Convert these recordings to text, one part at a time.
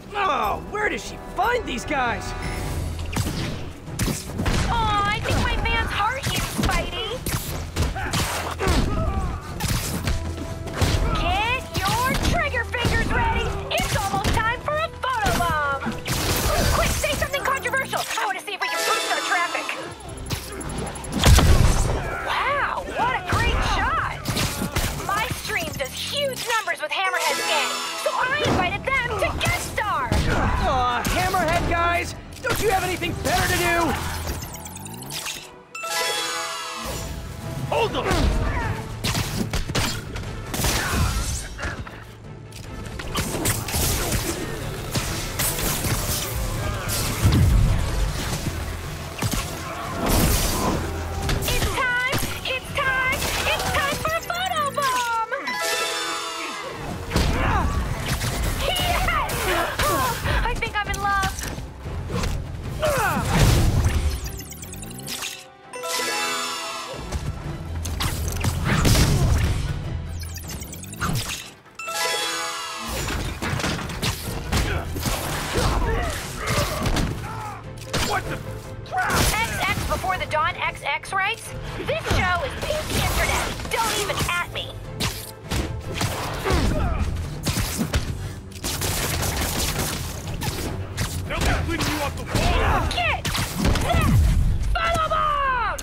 Oh, where does she find these guys? Aw, I think my fans heart you, Spidey. Get your trigger fingers ready. It's almost time for a photobomb. Quick, say something controversial. I want to see if we can boost our traffic. Wow, what a great shot. My stream does huge numbers with Hammerhead's gang, so I invited them to guest star. Aw, Hammerhead guys! Don't you have anything better to do? Hold them! It's time for a photobomb! Yes! Oh, I think I'm in love. What the crap? XX before the dawn XX rights? This show is peak internet. Don't even at me. They'll be cleaning you off the wall! Get that photobomb!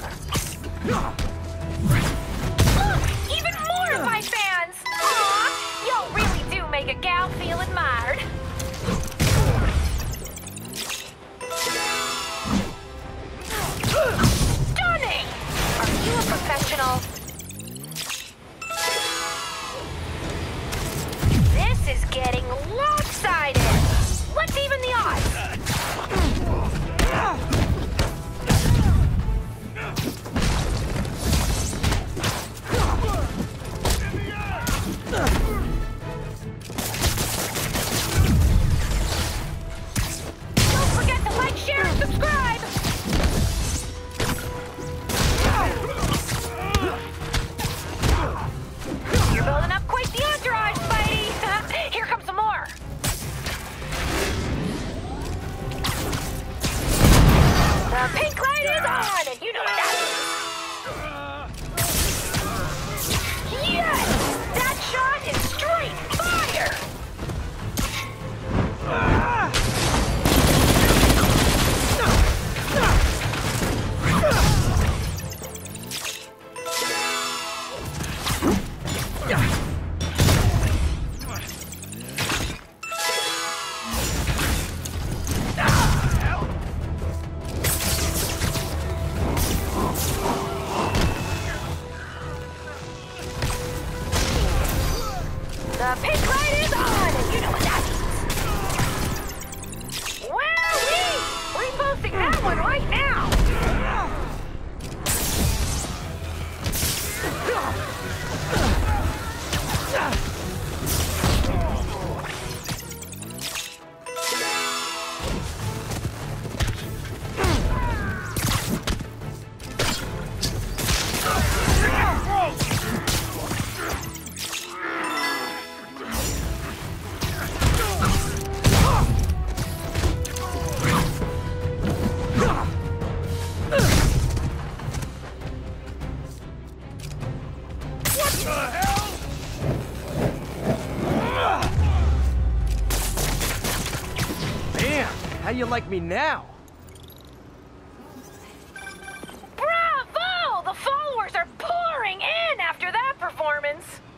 Even more of my fans! Aw, y'all really do make a gal feel admired. Stunning! Are you a professional? This is getting lopsided. Let's even the odds. Don't forget to like, share, and subscribe. You're building up quite the entourage, Spidey. Here comes some more. The pink light is on, and you know what that means. Yes! That shot is straight fire! The pink light is on, and you know what that means. Wowee! Reposting that one right now. How you like me now? Bravo! The followers are pouring in after that performance.